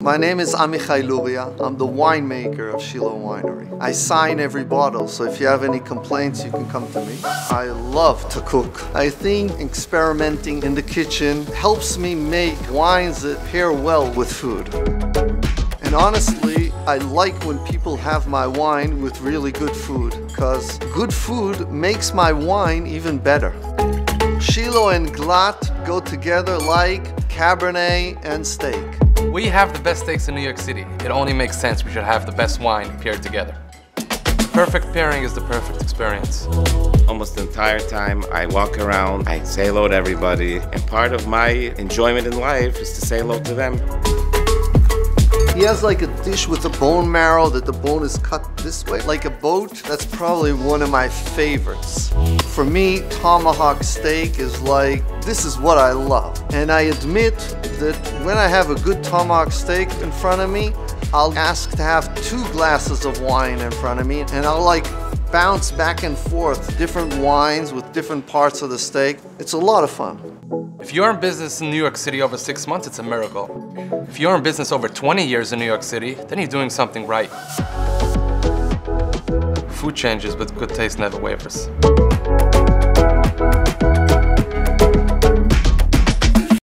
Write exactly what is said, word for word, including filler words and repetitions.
My name is Amichai Luria. I'm the winemaker of Shiloh Winery. I sign every bottle, so if you have any complaints, you can come to me. I love to cook. I think experimenting in the kitchen helps me make wines that pair well with food. And honestly, I like when people have my wine with really good food, because good food makes my wine even better. Shiloh and Glatt go together like Cabernet and steak. We have the best steaks in New York City. It only makes sense we should have the best wine paired together. Perfect pairing is the perfect experience. Almost the entire time I walk around, I say hello to everybody, and part of my enjoyment in life is to say hello to them. He has like a dish with a bone marrow that the bone is cut this way, like a boat. That's probably one of my favorites. For me, tomahawk steak is like, this is what I love. And I admit that when I have a good tomahawk steak in front of me, I'll ask to have two glasses of wine in front of me, and I'll like bounce back and forth different wines with different parts of the steak. It's a lot of fun. If you're in business in New York City over six months, it's a miracle. If you're in business over twenty years in New York City, then you're doing something right. Food changes, but good taste never wavers.